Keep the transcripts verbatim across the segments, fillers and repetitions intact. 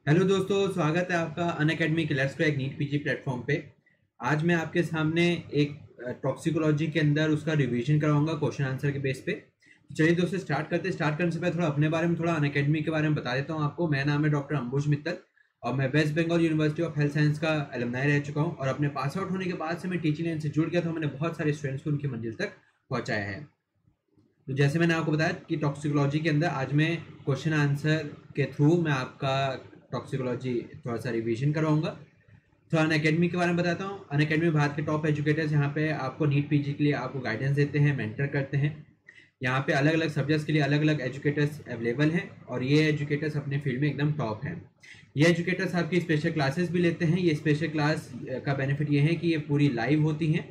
Hello दोस्तों, स्वागत है आपका अनअकैडमी के let's crack NEET PG platform पे। आज मैं आपके सामने एक टॉक्सिकोलॉजी के अंदर उसका रिवीजन कराऊंगा क्वेश्चन आंसर के बेस पे। तो चलिए दोस्तों स्टार्ट करते हैं। स्टार्ट करने से पहले थोड़ा अपने बारे में, थोड़ा अनअकैडमी के बारे में बता देता हूँ आपको। मेरा नाम है डॉक्टर अंबुज मित्तल और मैं West Bengal university of health science का एलुमनाई रह चुका हूँ और अपने पास आउट होने के बाद से मैं टीचिंग लाइन से जुड़ गया, तो मैंने बहुत सारे स्टूडेंट्स को उनकी मंजिल तक पहुँचाया है। तो जैसे मैंने आपको बताया कि टॉक्सिकोलॉजी के अंदर आज मैं क्वेश्चन आंसर के थ्रू मैं आपका टॉक्सिकोलॉजी थोड़ा सा रिवीजन करवाऊंगा। थोड़ा अनअकैडमी के बारे में बताता हूँ। अनअकैडमी भारत के टॉप एजुकेटर्स यहाँ पे आपको नीट पीजी के लिए आपको गाइडेंस देते हैं, मेंटर करते हैं। यहाँ पे अलग अलग सब्जेक्ट्स के लिए अलग अलग एजुकेटर्स अवेलेबल हैं और ये एजुकेटर्स अपने फील्ड में एकदम टॉप हैं। ये एजुकेटर्स आपकी स्पेशल क्लासेस भी लेते हैं। ये स्पेशल क्लास का बेनिफिट ये है कि ये पूरी लाइव होती हैं।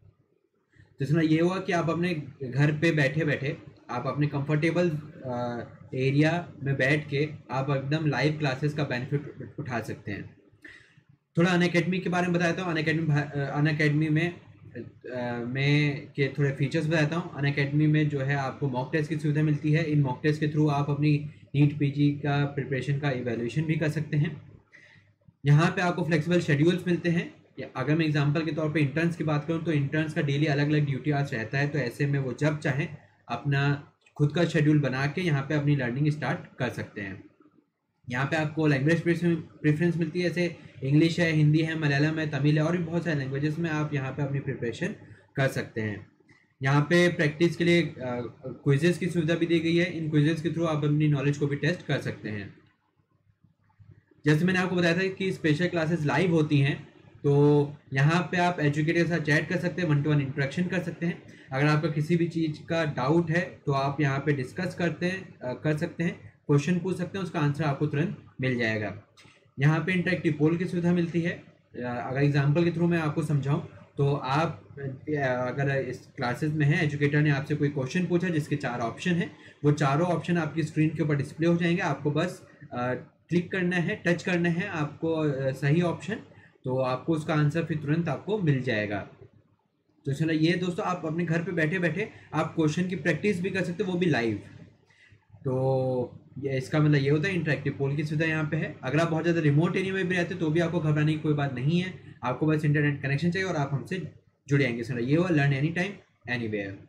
तो इसमें ये हुआ कि आप अपने घर पे बैठे बैठे आप अपने कंफर्टेबल एरिया में बैठ के आप एकदम लाइव क्लासेस का बेनिफिट उठा सकते हैं। थोड़ा अनअकैडमी के बारे में बताता हूँ। अनअकैडमी अनअकैडमी में आ, में के थोड़े फीचर्स बताता हूँ। अनअकैडमी में जो है आपको मॉक टेस्ट की सुविधा मिलती है। इन मॉक टेस्ट के थ्रू आप अपनी नीट पीजी का प्रिपरेशन का इवैल्यूएशन भी कर सकते हैं। यहाँ पे आपको फ्लेक्सिबल शेड्यूल्स मिलते हैं। अगर मैं एग्जांपल के तौर पे इंटर्न्स की बात करूँ तो इंटर्न्स का डेली अलग अलग ड्यूटी आवर्स रहता है, तो ऐसे में वो जब चाहें अपना खुद का शेड्यूल बना के यहाँ पे अपनी लर्निंग स्टार्ट कर सकते हैं। यहाँ पे आपको लैंग्वेज प्रेफरेंस मिलती है, जैसे इंग्लिश है, हिंदी है, मलयालम है, तमिल है और भी बहुत सारे लैंग्वेजेस में आप यहाँ पे अपनी प्रिपरेशन कर सकते हैं। यहाँ पे प्रैक्टिस के लिए क्विजेस की सुविधा भी दी गई है। इन क्विजेस के थ्रू आप अपनी नॉलेज को भी टेस्ट कर सकते हैं। जैसे मैंने आपको बताया था कि स्पेशल क्लासेस लाइव होती हैं, तो यहाँ पे आप एजुकेटर के साथ चैट कर सकते हैं, वन टू वन इंटरेक्शन कर सकते हैं। अगर आपका किसी भी चीज़ का डाउट है तो आप यहाँ पे डिस्कस करते हैं कर सकते हैं, क्वेश्चन पूछ सकते हैं, उसका आंसर आपको तुरंत मिल जाएगा। यहाँ पे इंटरेक्टिव पोल की सुविधा मिलती है। अगर एग्जाम्पल के थ्रू मैं आपको समझाऊँ तो आप अगर इस क्लासेस में हैं, एजुकेटर ने आपसे कोई क्वेश्चन पूछा जिसके चार ऑप्शन हैं, वो चारों ऑप्शन आपकी स्क्रीन के ऊपर डिस्प्ले हो जाएंगे। आपको बस क्लिक करना है, टच करना है आपको सही ऑप्शन, तो आपको उसका आंसर फिर तुरंत आपको मिल जाएगा। तो चलो ये दोस्तों, आप अपने घर पे बैठे बैठे आप क्वेश्चन की प्रैक्टिस भी कर सकते हो, वो भी लाइव। तो ये इसका मतलब ये होता है इंटरेक्टिव पोल की सुविधा यहाँ पे है। अगर आप बहुत ज़्यादा रिमोट एरिया में भी रहते हैं तो भी आपको घबराने की कोई बात नहीं है। आपको बस इंटरनेट कनेक्शन चाहिए और आप हमसे जुड़ जाएंगे। चलो ये हुआ लर्न एनी टाइम एनीवेयर।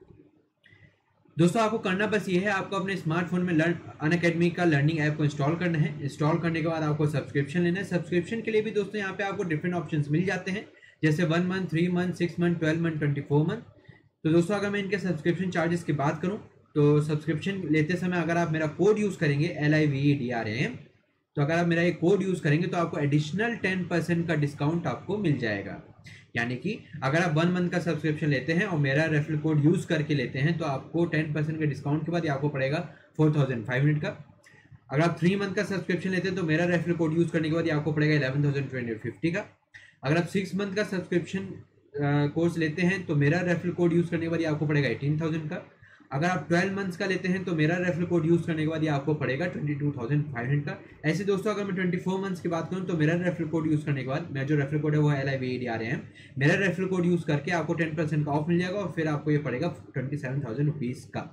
दोस्तों आपको करना बस ये है, आपको अपने स्मार्टफोन में लर्न अनअकैडमी का लर्निंग ऐप को इंस्टॉल करना है। इंस्टॉल करने के बाद आपको सब्सक्रिप्शन लेना है। सब्सक्रिप्शन के लिए भी दोस्तों यहाँ पे आपको डिफरेंट ऑप्शंस मिल जाते हैं, जैसे one month, three month, six month, twelve month, twenty four month. तो दोस्तों अगर मैं इनके सब्सक्रिप्शन चार्जेस की बात करूँ तो सब्सक्रिप्शन लेते समय अगर आप मेरा कोड यूज़ करेंगे L I V E D R A M, तो अगर आप मेरा ये कोड यूज़ करेंगे तो आपको एडिशनल टेन परसेंट का डिस्काउंट आपको मिल जाएगा। यानी कि अगर आप वन मंथ का सब्सक्रिप्शन लेते हैं और मेरा रेफरल कोड यूज़ करके लेते हैं तो आपको टेन परसेंट के डिस्काउंट के बाद ये आपको पड़ेगा फोर थाउजेंड फाइव हंड्रेड का। अगर आप थ्री मंथ का सब्सक्रिप्शन लेते हैं तो मेरा रेफरल कोड यूज़ करने के बाद ये आपको पड़ेगा eleven thousand two hundred fifty का। अगर आप सिक्स मंथ का सब्सक्रिप्शन कोर्स लेते हैं तो मेरा रेफरल कोड यूज़ करने के बाद ये आपको पड़ेगा एटीन थाउजेंड का। अगर आप ट्वेल्व मंथ्स का लेते हैं तो मेरा रेफरल कोड यूज़ करने के बाद ये आपको पड़ेगा twenty two thousand five hundred का। ऐसे दोस्तों अगर मैं ट्वेंटी फोर मंथ्स की बात करूँ तो मेरा रेफरल कोड यूज़ करने के बाद, मेरा जो रेफरल कोड है वो L I V E D R A M, मेरा रेफरल कोड यूज़ करके आपको टेन परसेंट का ऑफ मिल जाएगा और फिर आपको ये पड़ेगा ट्वेंटी सेवन थाउजेंड रुपीज़ का।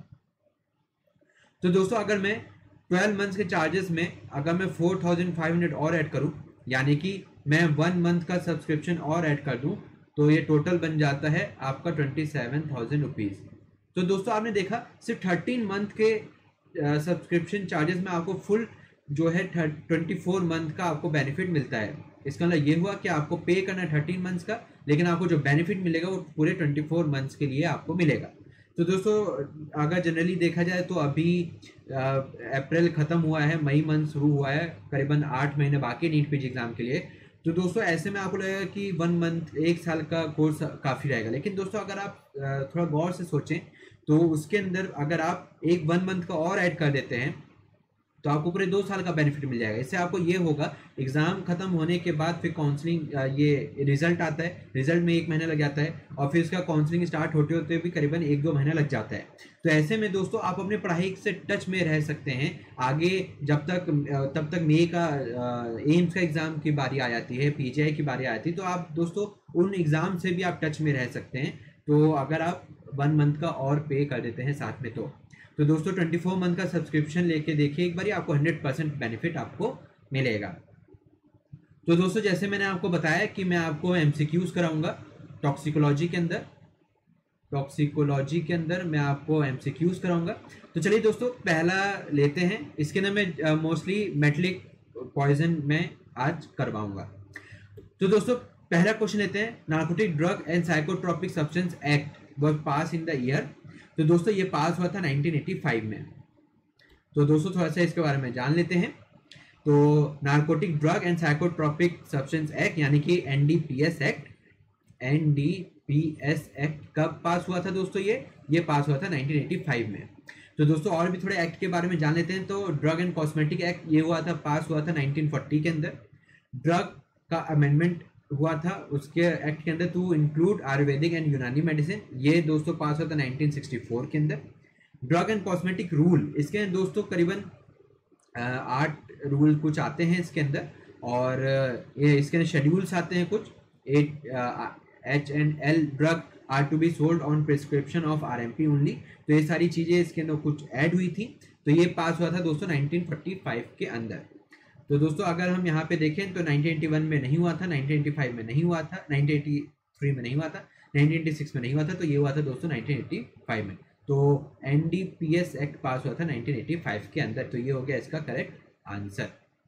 तो दोस्तों अगर मैं ट्वेल्व मंथ्स के चार्जेस में अगर मैं फोर थाउजेंड फाइव हंड्रेड और ऐड करूँ, यानी कि मैं वन मंथ का सब्सक्रिप्शन और ऐड कर दूँ, तो ये टोटल बन जाता है आपका ट्वेंटी सेवन थाउजेंड रुपीज़। तो दोस्तों आपने देखा सिर्फ थर्टीन मंथ के सब्सक्रिप्शन चार्जेस में आपको फुल जो है ट्वेंटी फोर मंथ का आपको बेनिफिट मिलता है। इसका मतलब ये हुआ कि आपको पे करना है थर्टीन मंथ्स का, लेकिन आपको जो बेनिफिट मिलेगा वो पूरे ट्वेंटी फोर मंथ्स के लिए आपको मिलेगा। तो दोस्तों अगर जनरली देखा जाए तो अभी अप्रैल ख़त्म हुआ है, मई मंथ शुरू हुआ है, करीबन आठ महीने बाकी नीट पीजी एग्ज़ाम के लिए। तो दोस्तों ऐसे में आपको लगेगा कि वन मंथ, एक साल का कोर्स काफ़ी रहेगा, लेकिन दोस्तों अगर आप थोड़ा गौर से सोचें तो उसके अंदर अगर आप एक वन मंथ का और ऐड कर देते हैं तो आपको पूरे दो साल का बेनिफिट मिल जाएगा। इससे आपको ये होगा, एग्ज़ाम खत्म होने के बाद फिर काउंसलिंग, ये रिजल्ट आता है, रिजल्ट में एक महीना लग जाता है और फिर उसका काउंसलिंग स्टार्ट होते होते भी करीबन एक दो महीना लग जाता है। तो ऐसे में दोस्तों आप अपने पढ़ाई से टच में रह सकते हैं आगे, जब तक तब तक मे का एम्स का एग्ज़ाम की बारी आ जाती है, पी जी आई की बारी आ जाती है, तो आप दोस्तों उन एग्ज़ाम से भी आप टच में रह सकते हैं। तो अगर आप वन मंथ का और पे कर देते हैं साथ में तो तो दोस्तों ट्वेंटी फोर मंथ का सब्सक्रिप्शन लेके देखिए एक बार, आपको हंड्रेड परसेंट बेनिफिट आपको मिलेगा। तो दोस्तों जैसे मैंने आपको बताया कि मैं आपको एमसीक्यूज कराऊंगा टॉक्सिकोलॉजी के अंदर, टॉक्सिकोलॉजी के अंदर मैं आपको एमसीक्यूज कराऊंगा। तो चलिए दोस्तों पहला लेते हैं, इसके अंदर मैं मोस्टली मेटलिक पॉइजन में आज करवाऊंगा। तो दोस्तों पहला क्वेश्चन लेते हैं, narcotic drug and psychotropic substance act was pass in the year. तो दोस्तों ये पास हुआ था नाइनटीन एटी फाइव में। तो दोस्तों थोड़ा सा इसके बारे में जान लेते हैं। तो narcotic drug and psychotropic substance act यानी कि एनडीपीएस एक्ट, एनडीपीएस एक्ट कब पास हुआ था दोस्तों? ये ये पास हुआ था नाइनटीन एटी फाइव में। तो दोस्तों और भी थोड़े एक्ट के बारे में जान लेते हैं। तो ड्रग एंड कॉस्मेटिक एक्ट ये हुआ था, पास हुआ था नाइनटीन फोर्टी के अंदर। ड्रग का अमेंडमेंट हुआ था उसके एक्ट के अंदर to include Ayurvedic and Unani medicine, ये दोस्तों पास हुआ था नाइनटीन सिक्सटी फोर के अंदर। ड्रग एंड कॉस्मेटिक रूल, इसके अंदर दोस्तों करीबन आठ रूल कुछ आते हैं इसके अंदर, और ये इसके अंदर शेड्यूल्स आते हैं कुछ। Eight H and L drug are to be sold on prescription of RMP only. तो ये सारी चीज़ें इसके अंदर कुछ ऐड हुई थी। तो ये पास हुआ था दोस्तों नाइनटीन फोर्टी फाइव के अंदर। तो दोस्तों अगर हम यहाँ पे देखें तो नाइनटीन एटी वन में नहीं हुआ था, नाइनटीन एटी फाइव में नहीं हुआ था, नाइनटीन एटी थ्री में नहीं हुआ था, नाइनटीन एटी सिक्स में नहीं हुआ था। तो ये हुआ था दोस्तों नाइनटीन एटी फाइव में। तो एनडीपीएस एक्ट पास हुआ था नाइनटीन एटी फाइव के अंदर। तो ये हो गया इसका करेक्ट आंसर।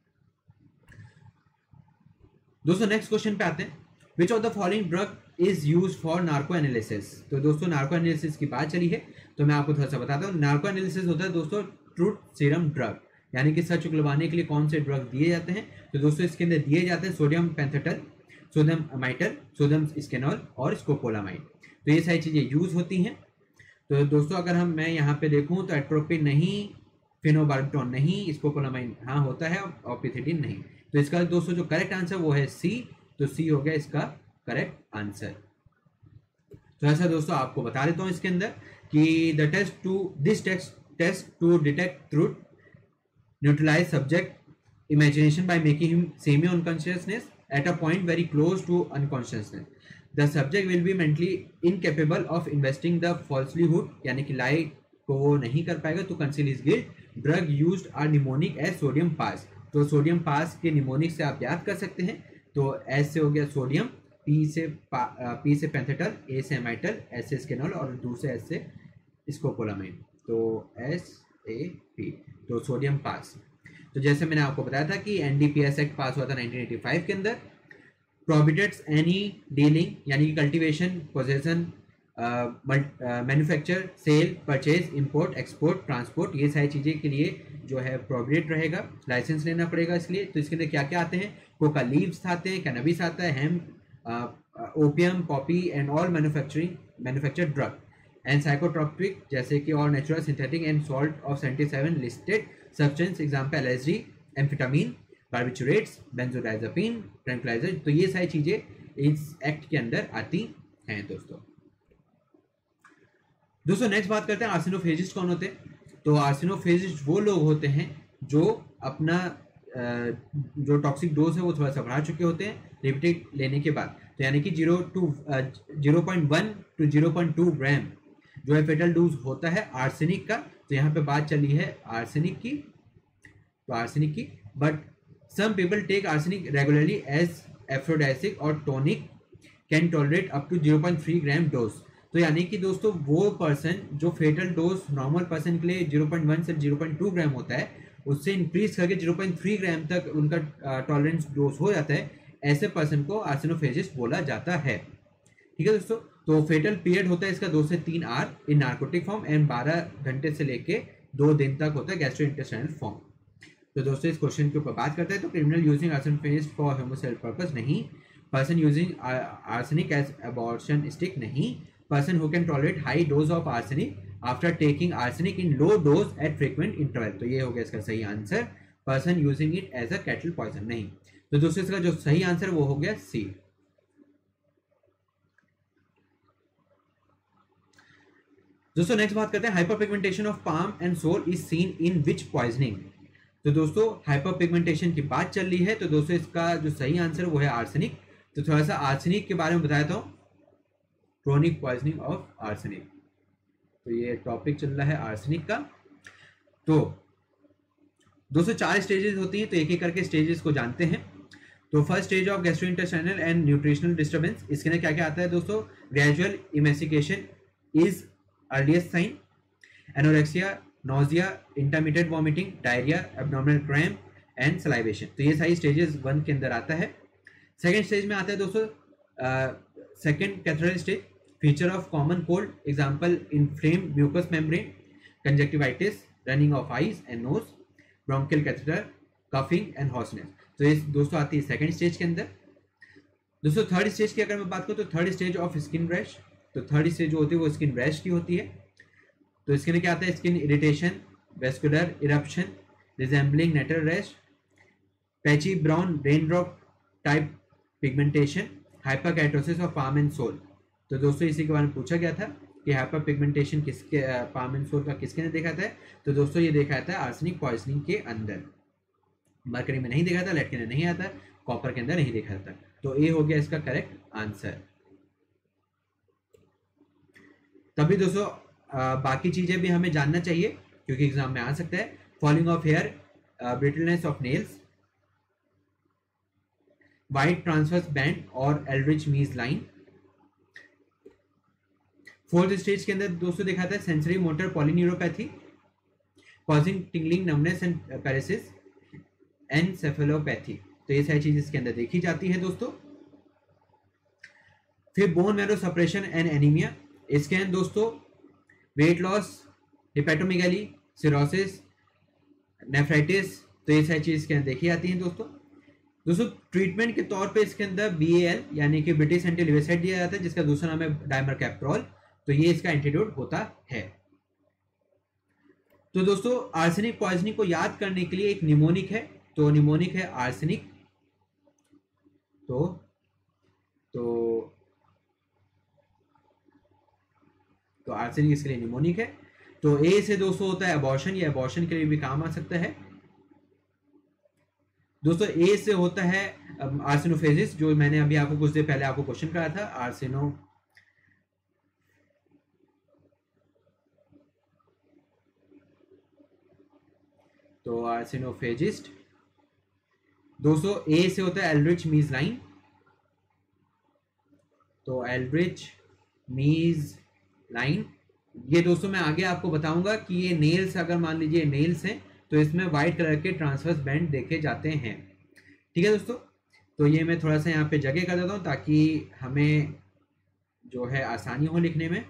दोस्तों नेक्स्ट क्वेश्चन पे आते हैं, which of the following drug is use for narco analysis. तो दोस्तों नार्को एनालिसिस की बात चली है तो मैं आपको थोड़ा सा बताता हूँ। नार्को एनालिसिस होता है दोस्तों ट्रूथ सीरम ड्रग, यानी कि सच उगलवाने के लिए कौन से ड्रग दिए जाते हैं। तो दोस्तों इसके अंदर दिए जाते हैं sodium pentothal, sodium amytal, sodium seconal और स्कोपोलामाइड। तो ये सारी चीज़ें यूज होती हैं। तो दोस्तों अगर हम मैं यहाँ पे देखूँ तो एट्रोपिन नहीं, फिनोबार्बिटॉन नहीं, स्कोपोलामाइड हाँ होता है, और पिथिडीन नहीं। तो इसका दोस्तों जो करेक्ट आंसर वो है सी। तो सी हो गया इसका करेक्ट आंसर। तो ऐसा दोस्तों आपको बता देता हूँ इसके अंदर कि the test to this test test to detect truth neutralize subject imagination by making him semi unconsciousness at a point very close to unconsciousness. The subject will be mentally incapable of investing the falsehood, यानी कि lie को वो नहीं कर पाएगा to conceal his guilt. Drug used are mnemonic as sodium pass. तो sodium pass के mnemonic से आप याद कर सकते हैं। तो एस से हो गया सोडियम, पी से पी से पेंथेटल, ए से एमाइटल, एस से स्केनॉल और दूसरे एस से स्कोपोलामाइड। तो एस ए पी, तो सोडियम पास। तो जैसे मैंने आपको बताया था कि एनडीपीएस एक्ट पास हुआ था नाइनटीन एटी फाइव के अंदर। प्रोहिबिट्स एनी डीलिंग यानी कि cultivation, possession, manufacture, sale, purchase, import, export, transport, ये सारी चीज़ें के लिए जो है प्रोहिबिट रहेगा, लाइसेंस लेना पड़ेगा इसके लिए। तो इसके अंदर क्या क्या आते हैं, कोका लीव्स आते हैं, कैनबिस आता है, hemp, opium, poppy and all manufacturing manufactured drug and psychotropic जैसे कि और natural, synthetic and salt of seventy seven listed substance, example LSD, amphetamine, barbiturates, benzodiazepine, tranquilliser. तो ये सारी चीज़ें इस एक्ट के अंदर आती हैं दोस्तों। दोस्तों नेक्स्ट बात करते हैं आर्सेनोफेजिस्ट कौन होते हैं। तो आर्सेनोफेजिस्ट वो लोग होते हैं जो अपना जो टॉक्सिक डोज है वो थोड़ा सा बढ़ा चुके होते हैं रिपीटेड लेने के बाद। तो यानी कि zero to zero point one to zero point two gram जो है फेटल डोज होता है आर्सेनिक का। तो यहाँ पे बात चली है आर्सेनिक की, तो आर्सेनिक की but some people take arsenic regularly as aphrodisiac और tonic can tolerate up to zero point three gram dose. तो यानी कि दोस्तों वो पर्सन जो फेटल डोज नॉर्मल पर्सन के लिए जीरो पॉइंट वन से जीरो पॉइंट टू ग्राम होता है उससे इंक्रीज करके जीरो पॉइंट थ्री ग्राम तक उनका टॉलरेंस डोज हो जाता है, ऐसे पर्सन को आर्सेनोफेजिस्ट बोला जाता है। ठीक है दोस्तों। तो फेटल पीरियड होता है इसका दो से तीन hour in narcotic form and बारह घंटे से लेके दो दिन तक होता है गैस्ट्रोइंटेस्टाइनल फॉर्म। तो दोस्तों इस क्वेश्चन के ऊपर बात करते हैं। तो criminal using arsenophagist for homosexual purpose नहीं, person using arsenic as abortion stick नहीं, person who can tolerate high dose of arsenic after taking arsenic in low dose at frequent interval. तो ये हो गया इसका सही answer, person using it as a cattle poison नहीं। तो दोस्तों इसका जो सही आंसर वो हो गया सी। दोस्तों नेक्स्ट बात करते हैं hyperpigmentation of palm and sole is seen in which poisoning. तो दोस्तों हाइपरपिगमेंटेशन की बात चल रही है, तो दोस्तों इसका जो सही आंसर वो है आर्सेनिक। तो थोड़ा सा आर्सेनिक के बारे में बताता हूँ, क्रोनिक पॉइजनिंग ऑफ आर्सेनिक। तो ये टॉपिक चल रहा है आर्सेनिक का। तो दोस्तों चार स्टेजेस होती हैं, तो एक एक करके स्टेजेस को जानते हैं। तो first stage of gastrointestinal and nutritional disturbance, इसके अंदर क्या क्या आता है दोस्तों? Gradual emaciation is earliest sign, anorexia, nausea, intermediate vomiting, diarrhoea, abdominal cramp and salivation. तो ये सारी स्टेजेस वन के अंदर आता है। सेकेंड स्टेज में आता है दोस्तों second catarrhal stage, feature of common cold, example inflamed mucous membrane, conjunctivitis, running of eyes and nose, bronchial catarrh, coughing and hoarseness. तो ये दोस्तों आती है सेकेंड स्टेज के अंदर। दोस्तों थर्ड स्टेज की अगर मैं बात करूँ तो third stage of skin rash, तो थर्ड स्टेज जो होती है वो स्किन रैश की होती है। तो इसके अंदर क्या आता है? Skin irritation, vesicular eruption resembling nettle rash, patchy brown rain drop type pigmentation, hyperkeratosis of palm and sole. तो दोस्तों इसी के बारे में पूछा गया था कि हाइपर पिगमेंटेशन किसके पाम एंड सोल का किसके अंदर देखा था? तो दोस्तों ये देखा था आर्सेनिक पॉइजनिंग के अंदर। मरकरी में नहीं देखा था, लेड के अंदर नहीं आता, कॉपर के अंदर नहीं देखा था। तो ये हो गया इसका करेक्ट आंसर। तभी दोस्तों आ, बाकी चीजें भी हमें जानना चाहिए क्योंकि एग्जाम में आ सकता है। Falling of hair, brittleness of nails, white transverse band और Aldrich Mees line. Fourth stage के अंदर दोस्तों देखा था sensory motor polyneuropathy, causing tingling, numbness and paresis, encephalopathy. तो ये सारी चीज इसके अंदर देखी जाती है दोस्तों। फिर bone marrow suppression and anaemia, इसके अंदर दोस्तों weight loss, hepatomegaly, cirrhosis, nephritis. तो ये सारी चीज इसके अंदर देखी जाती है दोस्तों। दोस्तों ट्रीटमेंट के तौर पे इसके अंदर बी ए एल यानी कि ब्रिटिश एंटीलिवेसाइड दिया जाता है, जिसका दूसरा नाम है डाइमरकैप्रोल। तो ये इसका एंटीडोट होता है। तो दोस्तों आर्सेनिक पॉइजनिंग को याद करने के लिए एक निमोनिक है, तो निमोनिक है आर्सेनिक। तो तो तो आर्सेनिक इसके लिए निमोनिक है। तो ए से दोस्तों होता है अबॉर्शन, ये अबॉर्शन के लिए भी काम आ सकता है दोस्तों। ए से होता है आर्सेनोफेजिस, जो मैंने अभी आपको कुछ देर पहले आपको क्वेश्चन कराया था, आर्सेनो तो आर्सेनोफेजिस्ट। दोस्तों ए से होता है एल्ड्रिच मीज लाइन, तो एल्ड्रिच मीज लाइन। ये दोस्तों मैं आगे आपको बताऊंगा कि ये नेल्स, अगर मान लीजिए नेल्स हैं तो इसमें व्हाइट कलर के ट्रांसवर्स बैंड देखे जाते हैं। ठीक है दोस्तों, तो ये मैं थोड़ा सा यहाँ पे जगह कर देता हूँ ताकि हमें जो है आसानी हो लिखने में।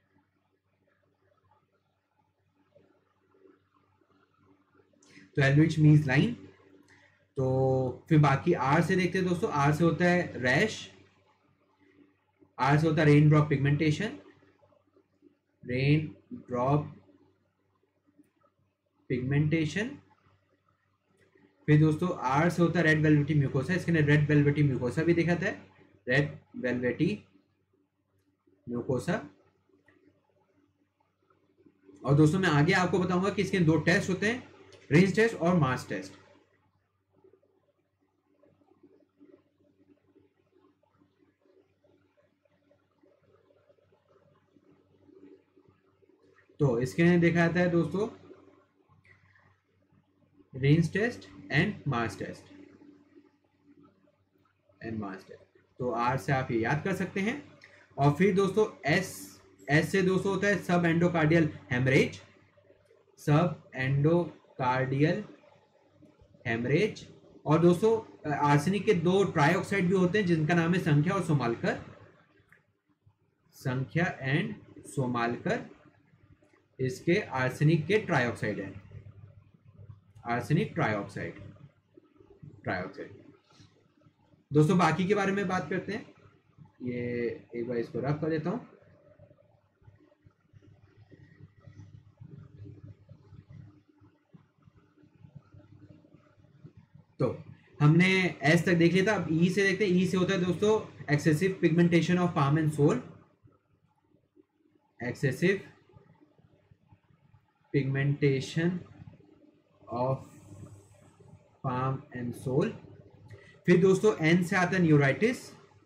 तो एल्ड्रिच मीज लाइन। तो फिर बाकी आर से देखते हैं दोस्तों। आर से होता है रैश, आर से होता है rain drop pigmentation, rain drop pigmentation. फिर दोस्तों आर से होता है रेड वेलवेटी म्यूकोसा, इसके अंदर रेड वेलवेटी म्यूकोसा भी देखा था, रेड वेलवेटी म्यूकोसा। और दोस्तों मैं आगे आपको बताऊंगा कि इसके दो टेस्ट होते हैं, रेंज टेस्ट और मास टेस्ट। तो इसके अंदर देखा जाता है दोस्तों Reinsch test and Marsh test and Marsh test. तो आर से आप ये याद कर सकते हैं। और फिर दोस्तों एस एस से दोस्तों होता है sub endocardial haemorrhage, sub endocardial haemorrhage. और दोस्तों आर्सेनिक के दो ट्राइऑक्साइड भी होते हैं जिनका नाम है संख्या और सोमालकर, संख्या एंड सोमालकर। इसके आर्सेनिक के ट्राइऑक्साइड है, आर्सेनिक ट्राइऑक्साइड ट्राइऑक्साइड। दोस्तों बाकी के बारे में बात करते हैं। ये एक बार इसको रफ कर देता हूं। तो हमने एस तक देख लिया था, अब ई से देखते हैं। ई से होता है दोस्तों excessive pigmentation of palm and sole, excessive pigmentation of palm and sole. फिर दोस्तों एन से आता है न्यूराइटिस,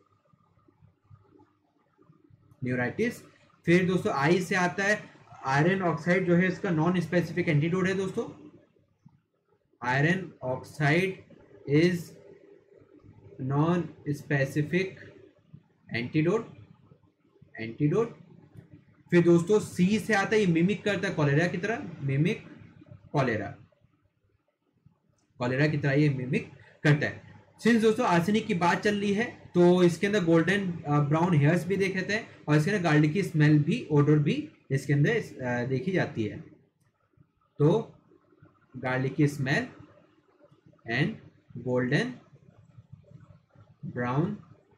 न्यूराइटिस। फिर दोस्तों आई से आता है आयरन ऑक्साइड, जो है इसका नॉन स्पेसिफिक एंटीडोट है दोस्तों, iron oxide is non specific antidote, antidote. फिर दोस्तों सी से आता है, ये मिमिक करता है कॉलेरा की तरह, मिमिक कॉलेरा, कॉलेरा की तरह ये मिमिक करता है। सिंस दोस्तों आर्सेनिक की बात चल रही है तो इसके अंदर गोल्डन ब्राउन हेयर्स भी देखे थे और इसके अंदर गार्लिक की स्मेल भी, ओडर भी इसके अंदर देखी जाती है। तो गार्लिक की smell and golden brown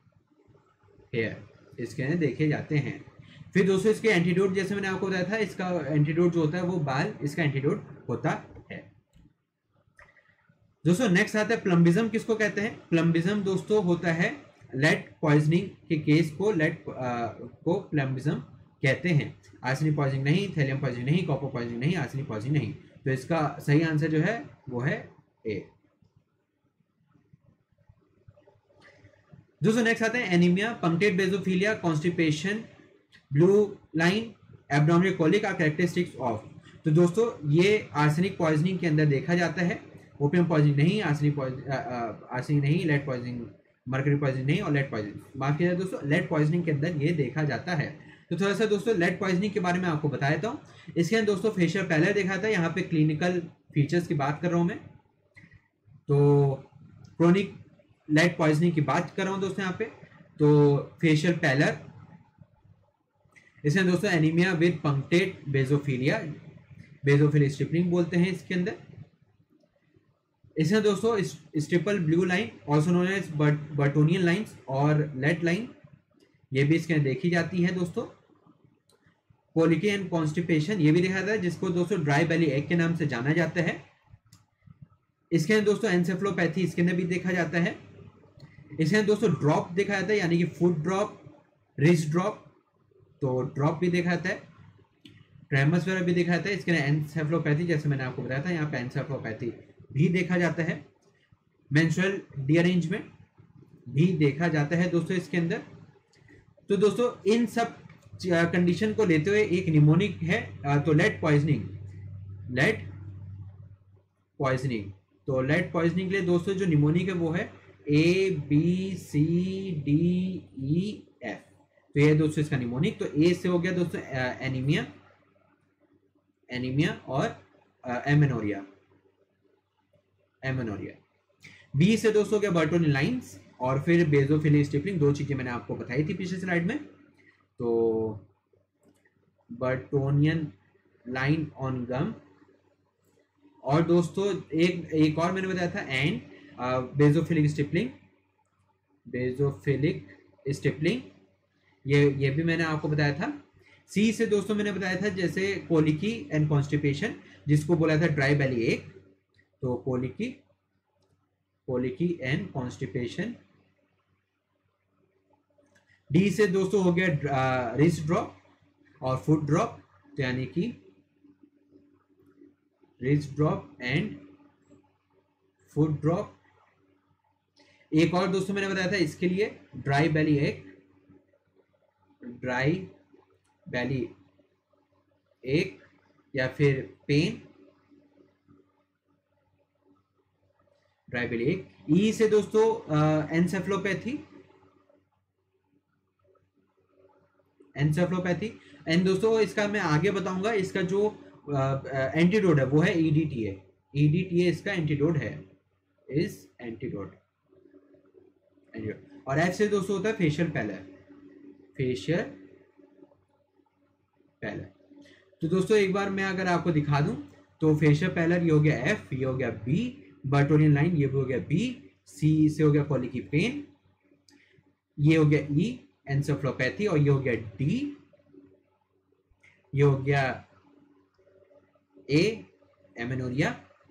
hair इसके अंदर देखे जाते हैं। फिर दोस्तों इसके एंटीडोट, जैसे मैंने आपको बताया था, इसका एंटीडोट जो होता है वो बाल इसका एंटीडोट होता है। दोस्तों नेक्स्ट आता है प्लम्बिज्म। किसको कहते हैं? प्लम्बिज्म दोस्तों होता है लेड पॉइजनिंग के केस को लेड को प्लम्बिज्म कहते हैं। आर्सेनिक पॉइजनिंग नहीं, थैलियम पॉइजनिंग नहीं, कॉपर पॉइजनिंग नहीं, आर्सेनिक पॉइजनिंग नहीं। तो इसका सही आंसर जो है वो है ए। दोस्तों नेक्स्ट आते हैं anaemia, punctate basophilia, constipation, blue line, abdominal colic are characteristics of. तो दोस्तों ये आर्सेनिक पॉइजनिंग के अंदर देखा जाता है। ओपियम पॉइजनिंग नहीं, आर्सेनिक आर्सेनिक नहीं, लेड पॉइजनिंग, मर्करी पॉइजनिंग नहीं और लेड पॉइजनिंग, माफ कीजिए दोस्तों, लेड पॉइजनिंग के अंदर ये देखा जाता है। तो थोड़ा सा दोस्तों लेड पॉइजनिंग के बारे में आपको बता देता हूँ। इसके अंदर दोस्तों फेशियल पैलर देखा था, यहाँ पे क्लिनिकल फीचर्स की बात कर रहा हूँ मैं। तो क्रोनिक लेड पॉइजनिंग की बात कर रहा हूँ दोस्तों यहाँ पे। तो फेशियल पैलर, इसमें दोस्तों anaemia with punctate basophilia, basophil stippling बोलते हैं इसके अंदर। इसमें दोस्तों stipple blue line, also known as Burtonian lines और लेड लाइन, ये भी इसके अंदर देखी जाती है दोस्तों। कोलिकी एंड कॉन्स्टिपेशन ये भी देखा जाता है, जिसको दोस्तों ड्राई बेली एग के नाम से जाना जाता है। इसके अंदर दोस्तों एंसेफ्लोपैथी इसके अंदर भी देखा जाता है। इसके अंदर दोस्तों ड्रॉप देखा जाता है, यानी कि फुट ड्रॉप, रिस्ट ड्रॉप, तो ड्रॉप भी देखा जाता है, ट्रेमस वगैरह भी देखा जाता है। इसके अंदर एंसेफ्लोपैथी, जैसे मैंने आपको बताया था, यहाँ पे एंसेफ्लोपैथी भी देखा जाता है। मेंस्ट्रुअल डीअरेंजमेंट भी देखा जाता है दोस्तों इसके अंदर। तो दोस्तों इन सब कंडीशन को लेते हुए एक निमोनिक है, तो लेड पॉइजनिंग, लेड पॉइजनिंग, तो लेड पॉइजनिंग के लिए दोस्तों जो निमोनिक है वो है A B C D E F. तो ये दोस्तों इसका निमोनिक। तो ए से हो गया दोस्तों एनीमिया, एनीमिया और एमेनोरिया, एमेनोरिया। बी से दोस्तों हो गया बर्टोनियन लाइंस और फिर बेजोफिली स्टिपलिंग, दो चीजें मैंने आपको बताई थी पिछले स्लाइड में। तो बर्टोनियन लाइन ऑन गम, और दोस्तों एक एक और मैंने बताया था and basophilic stippling, basophilic stippling, ये ये भी मैंने आपको बताया था। सी से दोस्तों मैंने बताया था जैसे कोलिकी एंड कॉन्स्टिपेशन, जिसको बोला था ड्राई बेली एक, तो colicky, colicky and constipation. D से दोस्तों हो गया रिस्ट ड्रॉप और फुट ड्रॉप, तो यानी कि wrist drop and foot drop. एक और दोस्तों मैंने बताया था इसके लिए ड्राई बेली एक, ड्राई बेली एक या फिर पेन, ड्राई बेली एक। ई से दोस्तों एंसेफ्लोपैथी, एंसेफ्लोपैथी। एंड दोस्तों इसका मैं आगे बताऊंगा, इसका जो एंटीडोट है वो है ईडीटीए, ईडीटीए इसका एंटीडोट है, इज एंटीडोट। और एफ से दोस्तों होता है फेशियल पैलर, फेशियल पैलर। तो दोस्तों एक बार मैं अगर आपको दिखा दूं तो फेशियल पैलर ये हो गया एफ, ये हो गया बी, बर्टोनियन लाइन ये भी हो गया बी, सी से हो गया कोलिकी पेन, ये हो गया ई एंसेफ्लोपैथी, और ये हो गया डी, ये हो गया ए एमेनोरिया,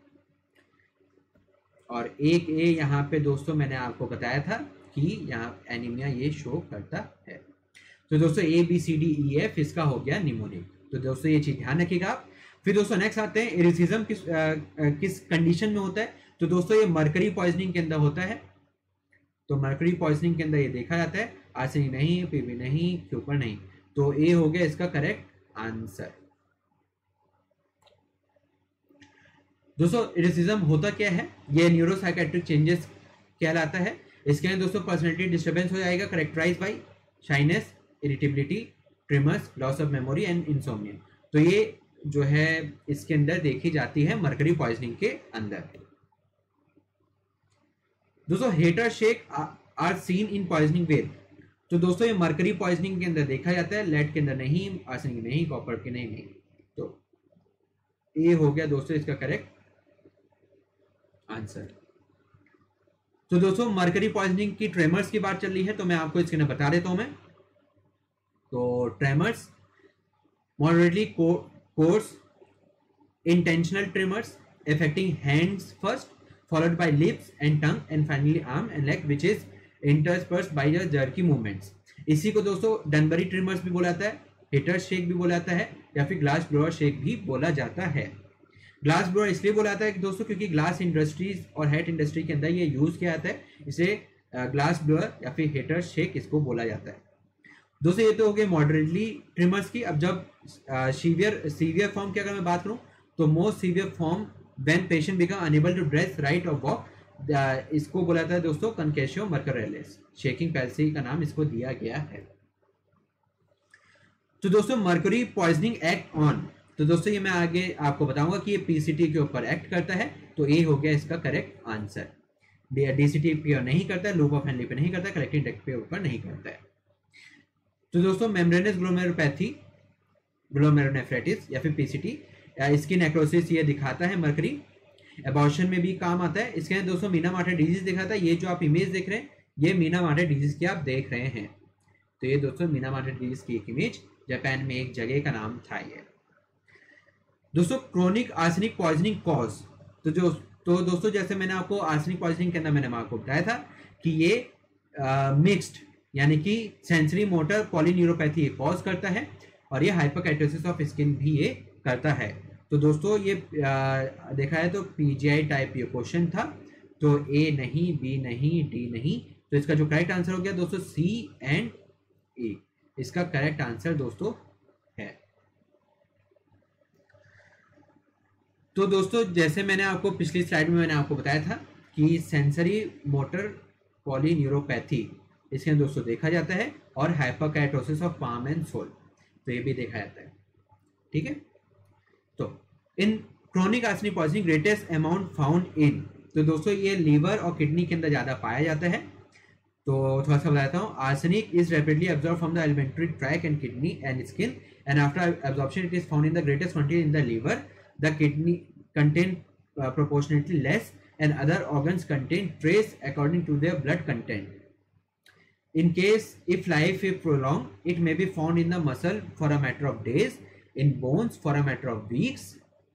और एक ए यहाँ पे दोस्तों मैंने आपको बताया था कि यहाँ एनीमिया ये शो करता है। तो दोस्तों A B C D E F इसका हो गया निमोनिक। तो दोस्तों ये चीज ध्यान रखिएगा आप। फिर दोस्तों नेक्स्ट आते हैं एरिथ्रिज्म किस आ, आ, किस कंडीशन में होता है। तो दोस्तों ये मरकरी पॉइजनिंग के अंदर होता है। तो मरकरी पॉइजनिंग के अंदर ये देखा जाता है, आर्सेनिक नहीं, पीबी नहीं, क्यूपर नहीं। तो ए हो गया इसका करेक्ट आंसर। दोस्तों इरिसिज्म होता क्या है, ये न्यूरोसाइकेट्रिक चेंजेस कहलाता है। इसके अंदर दोस्तों पर्सनैलिटी डिस्टर्बेंस हो जाएगा, characterise by shyness, irritability, tremors, loss of memory and insomnia. तो ये जो है इसके अंदर देखी जाती है मर्करी पॉइजनिंग के अंदर। दोस्तों hatter shake are seen in poisoning wave. तो दोस्तों ये मर्करी पॉइजनिंग के अंदर देखा जाता है, लेड के अंदर नहीं, आर्सेनिक नहीं, कॉपर के नहीं, नहीं। तो ये हो गया दोस्तों इसका करेक्ट आंसर। तो दोस्तों मर्करी पॉइजनिंग की ट्रेमर्स की बात चल रही है, तो मैं आपको इसके अंदर बता देता हूं मैं। तो tremors moderately coarse intentional tremors affecting hands first, followed by lips and tongue, and finally arm and leg, which is interspersed by the jerky movements. इसी को दोस्तों डनबरी ट्रिमर्स भी बोला जाता है, हिटर शेक भी बोला जाता है, या फिर ग्लास ब्लोअर शेक भी बोला जाता है। ग्लास ब्लोअर इसलिए बोला जाता है कि दोस्तों क्योंकि ग्लास इंडस्ट्रीज और हेट इंडस्ट्री के अंदर ये यूज किया जाता है, इसे ग्लास ब्लोअर या फिर हिटर शेक इसको बोला जाता है। दोस्तों ये तो हो गए मॉडरेटली ट्रिमर्स की। अब जब सीवियर सीवियर फॉर्म की अगर मैं बात करूं, तो most severe form when patient become unable to dress, write और वॉक, इसको बोला जाता है दोस्तों कनकेशियो मर्करेलिस। शेकिंग पैल्सी का नाम इसको दिया गया है। तो दोस्तों मर्करी पॉइजनिंग एक्ट ऑन, तो दोस्तों ये मैं आगे आपको बताऊंगा कि ये पीसीटी के ऊपर एक्ट करता है, तो ये हो गया इसका करेक्ट आंसर। डीसीटी पे नहीं करता है, लूप ऑफ हेनली पे नहीं करता है, कलेक्टिंग ट्रैक्ट पे ऊपर नहीं करता है। तो दोस्तों मेम्ब्रेनस ग्लोमेरुलोपैथी, ग्लोमेरुलोनेफ्राइटिस या फिर पीसीटी, स्किन नेक्रोसिस ये दिखाता है मर्करी। एबॉर्शन में भी काम आता है। इसके अंदर दोस्तों मीना मार्टे डिजीज दिखाता है। ये जो आप इमेज देख रहे हैं, ये मीना मार्टे डिजीज की आप देख रहे हैं। तो ये दोस्तों मीना मार्टे डिजीज की एक इमेज, जापान में एक जगह का नाम था ये। दोस्तों क्रोनिक आर्सेनिक पॉइजनिंग कॉज, तो जो तो दोस्तों जैसे मैंने आपको आर्सेनिक पॉइजनिंग के अंदर मैंने आपको बताया था कि ये मिक्स्ड यानी कि सेंसरी मोटर पॉलीन्यूरोपैथी कॉज करता है, और ये हाइपरकेटोसिस ऑफ स्किन भी ये करता है। तो दोस्तों ये आ, देखा है तो पीजीआई टाइप ये क्वेश्चन था। तो ए नहीं, बी नहीं, डी नहीं, तो इसका जो करेक्ट आंसर हो गया दोस्तों सी एंड ए, इसका करेक्ट आंसर दोस्तों है। तो दोस्तों जैसे मैंने आपको पिछली स्लाइड में मैंने आपको बताया था कि सेंसरी मोटर पॉलीन्यूरोपैथी इसके अंदर दोस्तों देखा जाता है, और hyperkeratosis of palm and sole, तो ये भी देखा जाता है। ठीक है, तो in chronic arsenic poisoning greatest amount found in, तो दोस्तों ये लीवर और किडनी के अंदर ज्यादा पाया जाता है। तो थोड़ा सा बताता हूँ। Arsenic is rapidly absorb from the alimentary tract and kidney and skin, and after absorption it is found in the greatest quantity in the liver, the kidney contain proportionately less, and other organs contain trace according to their blood content. In case if life is prolonged, it may be found in the muscle for a matter of days, in bones for a matter of weeks.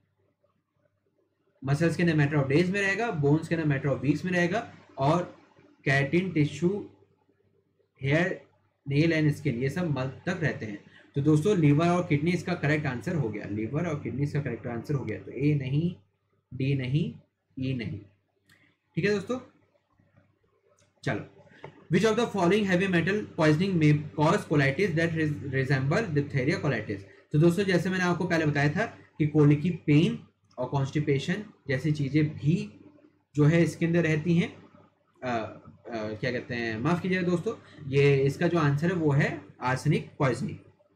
Muscles के अंदर matter of days में रहेगा, bones के अंदर matter of weeks में रहेगा, और keratin tissue, hair, nail and skin ये सब मंथ तक रहते हैं। तो दोस्तों लीवर और किडनी इसका करेक्ट आंसर हो गया। लीवर और किडनी इसका करेक्ट आंसर हो गया। तो ए नहीं, डी नहीं, ई नहीं। ठीक है दोस्तों, चलो। Which of the following heavy metal poisoning may cause colitis that resemble diphtheria colitis? तो दोस्तों जैसे मैंने आपको पहले बताया था कि कोली की पेन और कॉन्स्टिपेशन जैसी चीजें भी जो है इसके अंदर रहती हैं। आ, आ, क्या कहते हैं, माफ कीजिएगा दोस्तों, ये इसका जो आंसर है वो है आर्सेनिक पॉइजनिंग,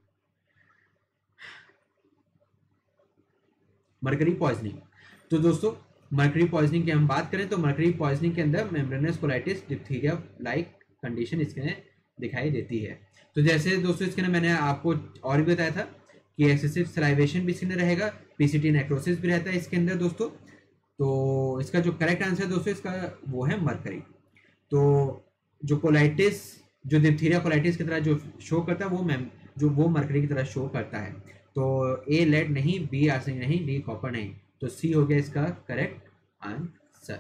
मर्करी पॉइजनिंग। तो दोस्तों मर्करी पॉइजनिंग की हम बात करें तो मर्करी पॉइजनिंग के अंदर membranous colitis, diphtheria like condition इसके दिखाई देती है। तो जैसे दोस्तों इसके अंदर मैंने आपको और भी बताया था कि एक्सेसिव सलाइवेशन भी इसके अंदर रहेगा, पीसीटी नेक्रोसिस भी रहता है इसके अंदर दोस्तों। तो इसका जो करेक्ट आंसर दोस्तों इसका वो है मर्करी। तो जो कोलाइटिस, जो डिप्थीरिया कोलाइटिस की तरह जो शो करता है वो मैम जो वो मर्करी की तरह शो करता है। तो ए लेड नहीं, बी आर्सेनिक नहीं, डी कॉपर नहीं, तो सी हो गया इसका करेक्ट आंसर।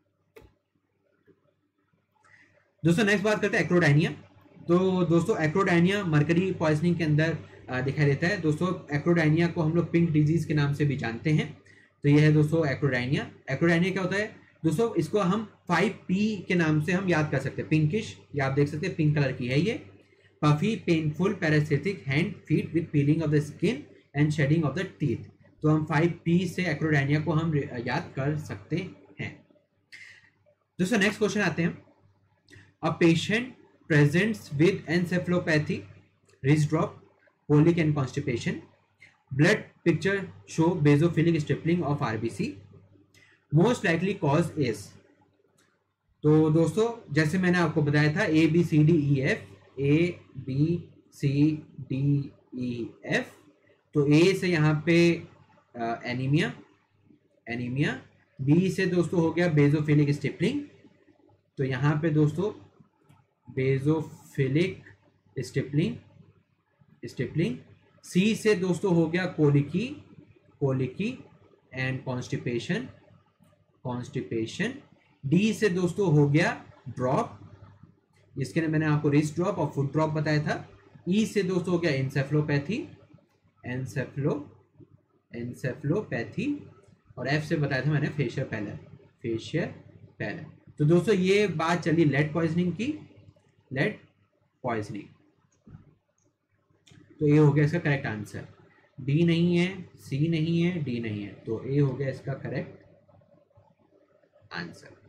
दोस्तों नेक्स्ट बात करते हैं एक्रोडाइनिया। तो दोस्तों एक्रोडाइनिया मर्करी पॉइजनिंग के अंदर दिखाई देता है। दोस्तों एक्रोडाइनिया को हम लोग पिंक डिजीज के नाम से भी जानते हैं। तो यह है दोस्तों एक्रोडाइनिया। एक्रोडाइनिया क्या होता है दोस्तों, इसको हम फाइव पी के नाम से हम याद कर सकते हैं। पिंकिश, ये आप देख सकते हैं पिंक कलर की है ये। Puffy, painful, parasitic, hand, feet with peeling of the skin and shedding of the teeth. तो हम फाइव पी से एक्रोडाइनिया को हम याद कर सकते हैं। दोस्तों नेक्स्ट क्वेश्चन आते हैं। A patient presents with encephalopathy, wrist drop, colic and constipation. Blood picture show basophilic stippling of R B C. Most likely cause is, तो दोस्तों जैसे मैंने आपको बताया था A B C D E F, A B C D E F, तो A से यहाँ पे एनीमिया, एनीमिया, बी से दोस्तों हो गया बेजोफिलिक स्टिपलिंग, तो यहाँ पे दोस्तों बेजोफिलिक स्टिपलिंग स्टिपलिंग, सी से दोस्तों हो गया colicky, colicky and constipation, constipation, D से दोस्तों हो गया ड्रॉप, जिसके लिए मैंने आपको रिस्ट ड्रॉप और फुट ड्रॉप बताया था, ई से दोस्तों हो गया एंसेफेलोपैथी, एंसेफेलो एंसेफेलोपैथी, और एफ से बताया था मैंने फेशियल पैलर, फेशियल पैलर। तो दोस्तों ये बात चली लेड पॉइजनिंग की, लेड पॉइजनिंग, तो ए हो गया इसका करेक्ट आंसर। डी नहीं है, सी नहीं है, डी नहीं है, तो ए हो गया इसका करेक्ट आंसर।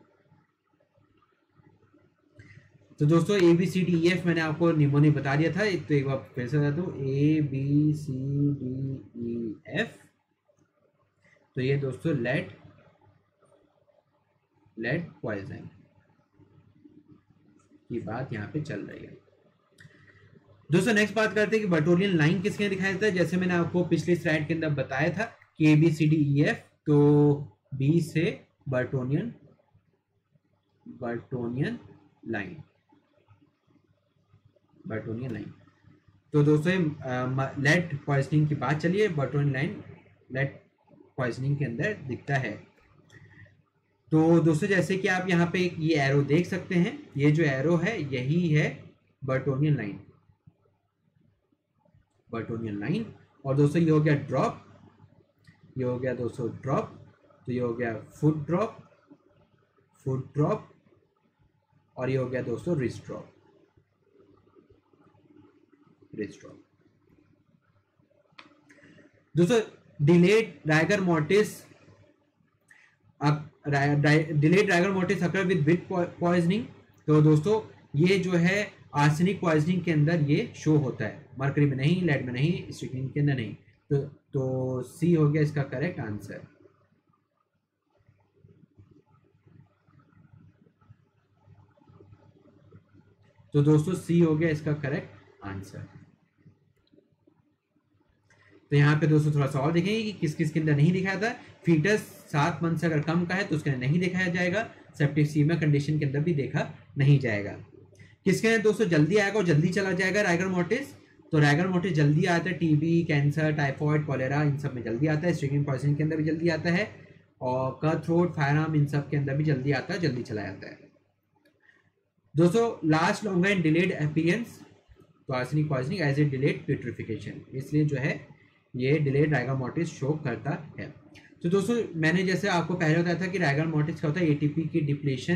तो दोस्तों A B C D E F मैंने आपको निमोनी बता दिया था, तो एक बार फिर से बता दूं, A B C D E F, तो ये दोस्तों लेड लेड पॉइजन की बात यहाँ पे चल रही है। दोस्तों नेक्स्ट बात करते हैं कि बर्टोलियन लाइन किसके दिखाया जाता है। जैसे मैंने आपको पिछली स्लाइड के अंदर बताया था कि A B C D E F, तो बी से बर्टोनियन बर्टोनियन लाइन, बर्टोनियन लाइन, तो दोस्तों लेड पॉइजनिंग की बात चलिए, बर्टोनियन लाइन लेड पॉइजनिंग के अंदर दिखता है। तो दोस्तों जैसे कि आप यहाँ पे ये एरो देख सकते हैं, ये जो एरो है यही है बर्टोनियन लाइन, बर्टोनियन लाइन, और दोस्तों ये हो गया ड्रॉप, ये हो गया दोस्तों ड्रॉप, तो ये हो गया फुट ड्रॉप, फुट ड्रॉप, और ये हो गया दोस्तों रिस्ट ड्रॉप, रिस्ट ड्रॉप। दोस्तों डिलेड राइगर मोर्टिस, अब delayed rigor mortis occur with with poisoning, तो दोस्तों ये जो है आर्सेनिक पॉइजनिंग के अंदर ये शो होता है, मरकरी में नहीं, लेड में नहीं, स्ट्रिक्निन के अंदर नहीं, तो तो सी हो गया इसका करेक्ट आंसर। तो दोस्तों सी हो गया इसका करेक्ट आंसर। तो यहाँ पे दोस्तों थोड़ा सा और देखेंगे कि किस किस के अंदर नहीं दिखाया था। फीटस सात मंथ से अगर कम का है तो उसके अंदर नहीं दिखाया जाएगा, सेप्टिसीमिया कंडीशन के अंदर भी देखा नहीं जाएगा। किसके अंदर दोस्तों जल्दी आएगा और जल्दी चला जाएगा राइगर मोर्टिस, तो राइगर मोर्टिस जल्दी आता है, टीबी, कैंसर, टाइफॉइड, कॉलेरा, इन सब में जल्दी आता है, स्ट्रिक्निन पॉइजनिंग के अंदर भी जल्दी आता है, और कट थ्रोट, फायरआर्म, इन सब के अंदर भी जल्दी आता है, जल्दी चला जाता है। दोस्तों last longer and delayed appearance, तो arsenic poisoning as a delayed putrefaction, इसलिए जो है ये डिलेड राइगर मोर्टिस शो करता है। तो दोस्तों मैंने जैसे आपको पहले बताया था कि राइगर मोर्टिस क्या होता है, एटीपी की डिप्लेशन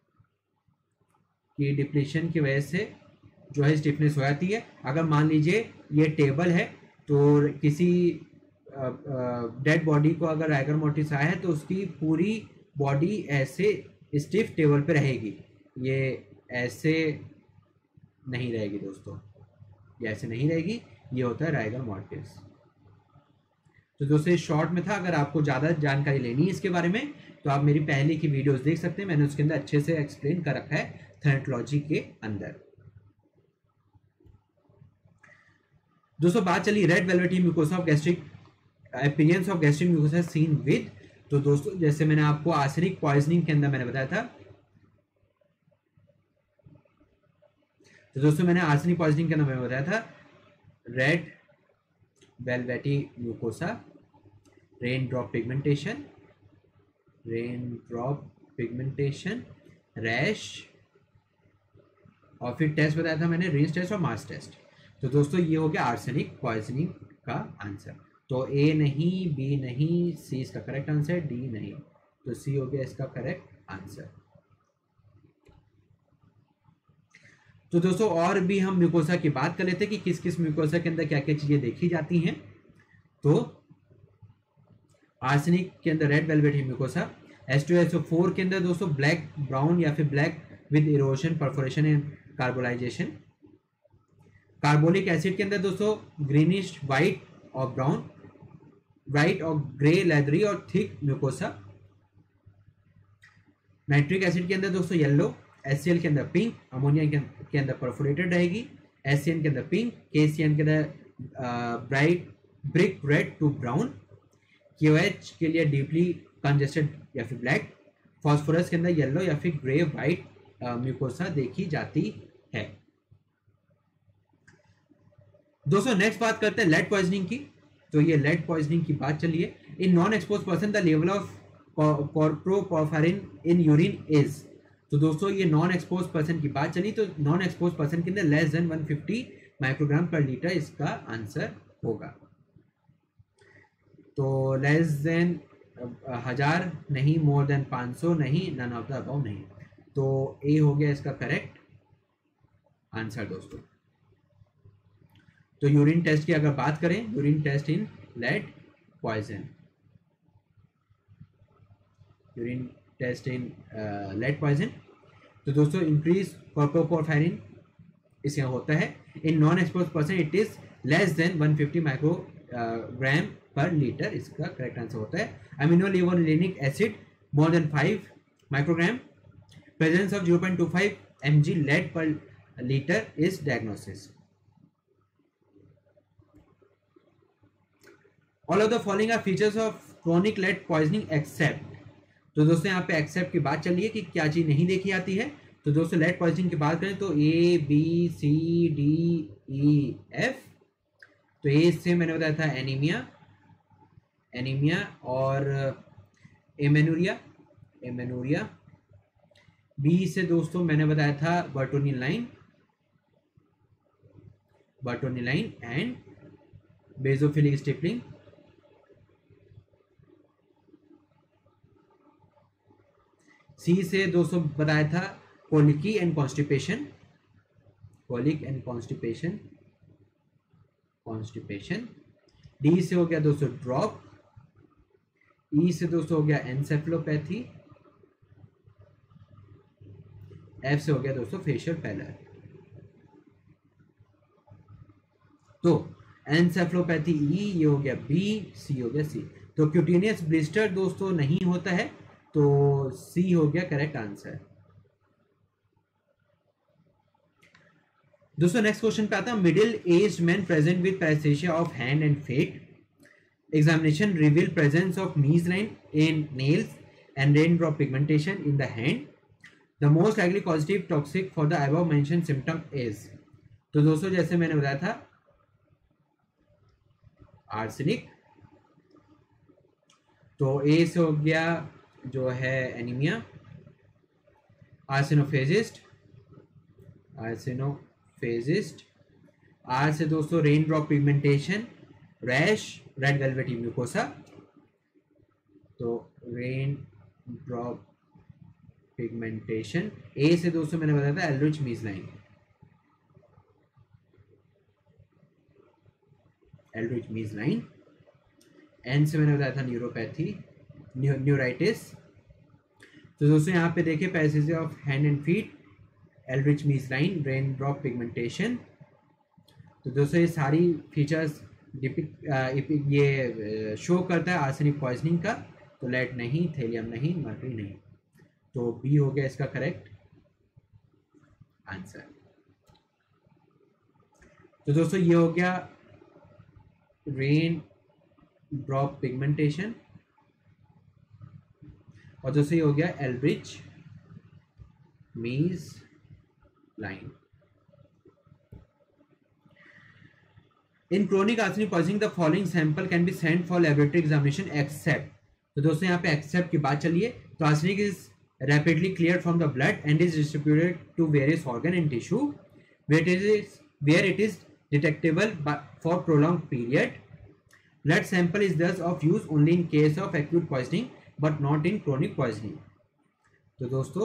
की डिप्लेशन की वजह से जो है स्टिफनेस हो जाती है। अगर मान लीजिए ये टेबल है, तो किसी डेड बॉडी को अगर राइगर मोर्टिस आया है तो उसकी पूरी बॉडी ऐसे स्टिफ टेबल पे रहेगी, ये ऐसे नहीं रहेगी दोस्तों, ये ऐसे नहीं रहेगी, ये होता है राइगर मोर्टिस। तो दोस्तों शॉर्ट में था, अगर आपको ज़्यादा जानकारी लेनी है इसके बारे में तो आप मेरी पहले की वीडियोस देख सकते हैं, मैंने उसके अंदर अच्छे से एक्सप्लेन कर रखा है थैलेटोलॉजी के अंदर। दोस्तों बात चली red velvety mucosa of gastric, appearance of gastric mucosa seen with, तो दोस्तों जैसे मैंने आपको आर्सेनिक पॉइजनिंग के अंदर मैंने बताया था, तो दोस्तों मैंने आर्सेनिक पॉइजनिंग के अंदर मैंने बताया था red velvety mucosa, rain drop pigmentation, rain drop pigmentation, rash, और फिर टेस्ट बताया था मैंने रेंज टेस्ट और मास टेस्ट। तो दोस्तों ये हो गया आर्सेनिक पॉइजनिंग का आंसर। तो ए नहीं, बी नहीं, सी इसका करेक्ट आंसर, डी नहीं, तो सी हो गया इसका करेक्ट आंसर। तो दोस्तों और भी हम म्यूकोसा की बात कर लेते हैं कि किस किस म्यूकोसा के अंदर क्या क्या चीजें देखी जाती हैं। तो आर्सेनिक के अंदर red velvet mucosa, H two S O four के अंदर दोस्तों ब्लैक ब्राउन या फिर black with erosion perforation and carbolization. Carbolic acid के अंदर दोस्तों ग्रीनिश व्हाइट और ब्राउन, व्हाइट और ग्रे लेदरी और थिक म्यूकोसा। नाइट्रिक एसिड के अंदर दोस्तों येलो, एचसीएल के अंदर पिंक, अमोनिया के अंदर परफोरेटेड रहेगी, एससीएन के अंदर पिंक, केसीएन के अंदर bright brick red to brown, क्यूएच के लिए डीपली कंजेस्टेड या फिर ब्लैक, फॉस्फोरस के अंदर येलो या फिर ग्रे व्हाइट म्यूकोसा देखी जाती है। दोस्तों नेक्स्ट बात करते हैं लेड पॉइजनिंग की। तो ये लेड पॉइजनिंग की बात चलिए। In non expose person the level of coproporphyrin in urine is. तो दोस्तों ये नॉन एक्सपोज पर्सन की बात चली, तो नॉन एक्सपोज पर्सन के अंदर less than one fifty microgram per litre इसका आंसर होगा। तो लेस देन हजार नहीं, मोर देन पाँच सौ नहीं, नन ऑफ द अबव नहीं। तो ए हो गया इसका करेक्ट आंसर दोस्तों। तो यूरिन टेस्ट की अगर बात करें, urine test in lead poison, urine test in lead poison, तो दोस्तों इंक्रीज कॉर्प्रोपोरफायरिन इसमें होता है। In non expose person it is less than one fifty microgram per litre, इसका करेक्ट आंसर होता है। Amino levulinic acid more than five microgram, presence of zero point two five mg lead per litre is diagnosis. All of the following are features of chronic lead poisoning except. तो दोस्तों यहाँ पे accept की बात चलिए कि क्या चीज नहीं देखी जाती है। तो दोस्तों लेड पॉइजनिंग की बात करें तो A B C D E F. तो ए से मैंने बताया था एनीमिया, एनीमिया और एमेनूरिया, एमेनूरिया। बी से दोस्तों मैंने बताया था Burtonian line, Burtonian line and basophilic stippling. C से दोस्तों बताया था colicky and constipation, colic and constipation, constipation. D से हो गया दोस्तों ड्रॉप। ई से दोस्तों हो गया एनसेफेलोपैथी। एफ से हो गया दोस्तों फेशियल पैलर। तो एनसेफेलोपैथी ई, ये हो गया बी, सी हो गया सी। तो क्यूटेनियस ब्लिस्टर दोस्तों नहीं होता है, तो सी हो गया करेक्ट आंसर। दोस्तों नेक्स्ट क्वेश्चन पे आता है। Middle aged man present with paraesthesia of hand and feet, examination reveal presence of measline in nails and raindrop pigmentation in the hand. The most likely causative toxic for the above mentioned symptom is। तो दोस्तों जैसे मैंने बताया था arsenic. तो A से हो गया जो है एनीमिया, आर्सेनोफेजिस्ट, आर्सेनोफेजिस्ट। आर से दोस्तों rain drop pigmentation, rash, red velvety mucosa. तो रेन ड्रॉप पिगमेंटेशन। ए से दोस्तों मैंने बताया था Aldrich Mees line, Aldrich Mees line. N से मैंने बताया था न्यूरोपैथी, न्यूराइटिस। तो दोस्तों यहाँ पे देखिए paraesthesia of hand and feet, Aldrich Mees line, rain drop pigmentation. तो दोस्तों ये सारी फीचर्स डिपिक ये शो करता है आर्सेनिक पॉइजनिंग का। तो लेड नहीं, थेलियम नहीं, मर्करी नहीं। तो बी हो गया इसका करेक्ट आंसर। तो दोस्तों ये हो गया रेन ड्रॉप पिगमेंटेशन, और दोस्तों ये हो गया Aldrich Mees line. In chronic arsenic poisoning, the following sample can be sent for laboratory examination except। तो दोस्तों यहाँ पे except की बात चलिए। तो arsenic is rapidly cleared from the blood and is distributed to various organ and tissue where it is where it is detectable for prolonged period. Blood sample is thus of use only in case of acute poisoning but not in chronic poisoning। तो दोस्तों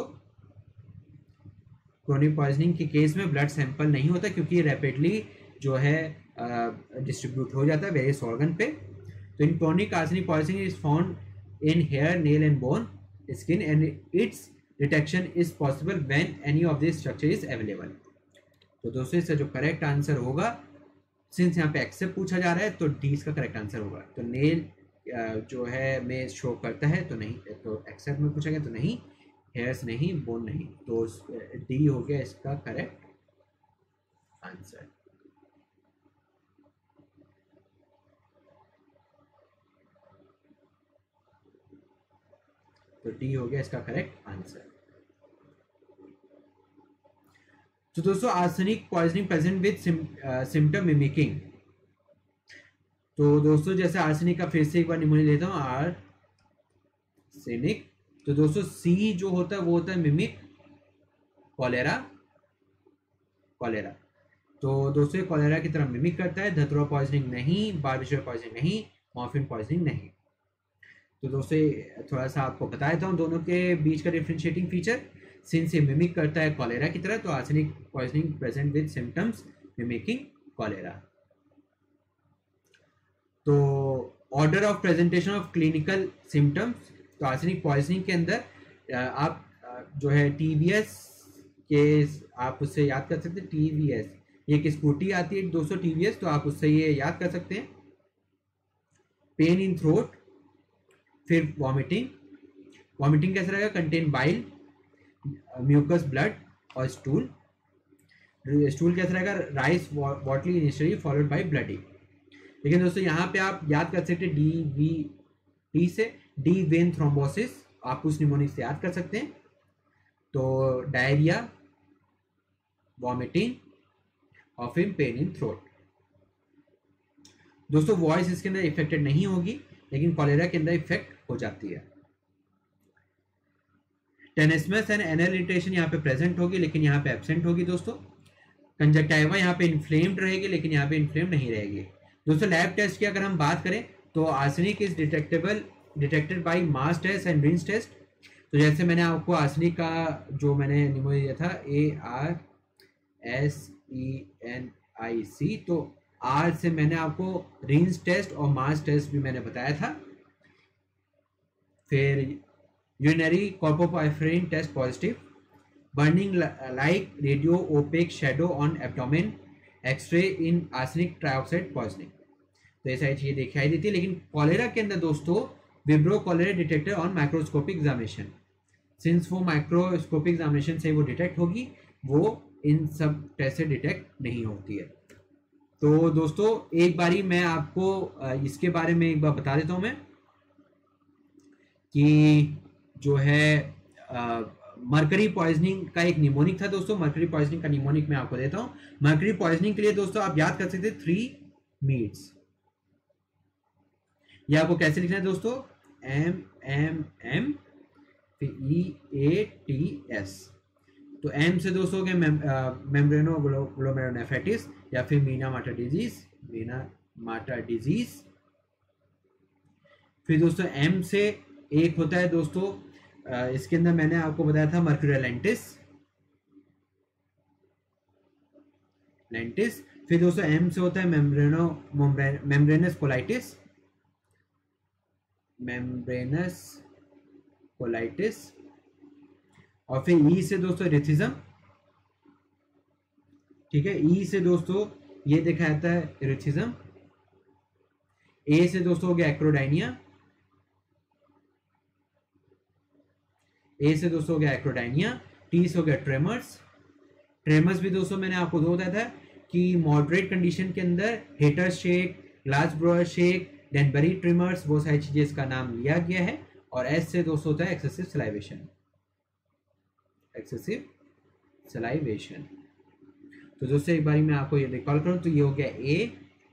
chronic poisoning के case में blood sample नहीं होता क्योंकि rapidly जो है distribute uh, हो जाता है वेरियस ऑर्गन पे। तो इन chronic arsenic poisoning is found in hair, nail and bone skin and its detection is possible when any of this structure is available. तो दोस्तों इसका जो करेक्ट आंसर होगा, सिंस यहाँ पे एक्सेप्ट पूछा जा रहा है तो डी इसका करेक्ट आंसर होगा। तो नेल जो है में शो करता है तो नहीं, तो एक्सेप्ट में पूछा गया तो नहीं, हेयर्स नहीं, बोन नहीं, तो डी हो गया इसका करेक्ट आंसर। तो डी हो गया इसका करेक्ट आंसर। तो दोस्तों arsenic poisoning present with symptom mimicking. तो दोस्तों जैसे आर्सेनिक का फिर से एक बार निमोनिक लेता हूँ, आर्सेनिक। तो दोस्तों सी जो होता है वो होता है मिमिक कॉलेरा, कॉलेरा। तो दोस्तों ये कॉलेरा की तरह मिमिक करता है। धतुरा पॉइजनिंग नहीं, बार्बिचुअल पॉइजनिंग नहीं, मॉर्फिन पॉइजनिंग नहीं। तो दोस्तों थोड़ा सा आपको बता देता हूँ दोनों के बीच का डिफरेंशिएटिंग फीचर। सिंस ये मिमिक करता है कॉलेरा की तरह, तो arsenic poisoning present with symptoms mimicking cholera. तो order of presentation of clinical symptoms, तो आर्सेनिक पॉइजनिंग के अंदर आप जो है टीवीएस के, आप उससे याद कर सकते हैं टीवीएस, ये एक स्कूटी आती है दोस्तों टीवीएस, तो आप उससे ये याद कर सकते हैं। पेन इन थ्रोट, फिर वॉमिटिंग। वॉमिटिंग कैसा रहेगा? कंटेन बाइल, म्यूकस, ब्लड और स्टूल। स्टूल कैसा रहेगा? Rice watery initially followed by bloody. लेकिन दोस्तों यहाँ पे आप याद कर सकते हैं डी वी टी से, डी वेन थ्रोम्बोसिस, आप उस निमोनिक से याद कर सकते हैं। तो डायरिया, वॉमिटिंग और फिर पेन इन थ्रोट। दोस्तों वॉइस इसके अंदर इफेक्टेड नहीं होगी, लेकिन कॉलेरा के अंदर इफेक्ट हो जाती है। टेनिसमस एंड एनल इरिटेशन यहाँ पे प्रेजेंट होगी, लेकिन यहाँ पे एब्सेंट होगी दोस्तों। कंजक्टाइवा यहाँ पे इन्फ्लेम्ड रहेगी, लेकिन यहाँ पे इन्फ्लेम्ड नहीं रहेगी। दोस्तों लैब टेस्ट की अगर हम बात करें तो arsenic is detectable detected by Marsh test and Reinsch test. तो जैसे मैंने आपको आर्सेनिक का जो मैंने निमोनिक दिया था, A R S E N I C, तो आर से मैंने आपको रिंस टेस्ट और मास टेस्ट भी मैंने बताया था। फिर urinary coproporphyrin test positive, burning like radio opaque shadow on abdomen, X ray in arsenic trioxide poisoning. तो ये सारी चीजें दिखाई देती है। लेकिन कॉलेरा के अंदर दोस्तों vibrio cholera detector on microscopic examination, since वो माइक्रोस्कोपिक एग्जामिनेशन से वो डिटेक्ट होगी, वो इन सब टेस्ट से डिटेक्ट नहीं होती है। तो दोस्तों एक बारी मैं आपको इसके बारे में एक बार बता देता हूं मैं कि जो है मर्करी पॉइजनिंग का एक निमोनिक था दोस्तों। मर्करी पॉइजनिंग का निमोनिक मैं आपको देता हूं। मर्करी पॉइजनिंग के लिए दोस्तों आप याद कर सकते हैं थ्री मीट्स। ये आपको कैसे लिखना है दोस्तों? एम एम एम फिर ई ए टी एस। तो एम से दोस्तों हो गया मेम्ब्रेनो ग्लोमेरुलोनेफ्राइटिस या फिर Minamata disease, Minamata disease. फिर दोस्तों एम से एक होता है दोस्तों, इसके अंदर मैंने आपको बताया था मर्क्यूरियल लेंटिस, लेंटिस। फिर दोस्तों एम से होता है membrano membranous colitis, membranous colitis. और फिर ई से दोस्तों रिथिज्म, ठीक है। ई से दोस्तों ये देखा जाता है रिथिज्म। ए से दोस्तों हो गया एक्रोडाइनिया, ए से दोस्तों हो गया एक्रोडाइनिया। टी से हो गया ट्रेमर्स। ट्रेमर्स भी दोस्तों मैंने आपको दो बताया था कि मॉडरेट कंडीशन के अंदर hatter shake, glass blower shake, Danbury tremors, वो सारी चीजें इसका नाम लिया गया है। और एस से दोस्तों होता है एक्सेसिव सलाइवेशन, एक्सेसिव सलाइवेशन। तो दोस्तों एक बारी मैं आपको ये रिकॉल करूं तो ये हो गया ए,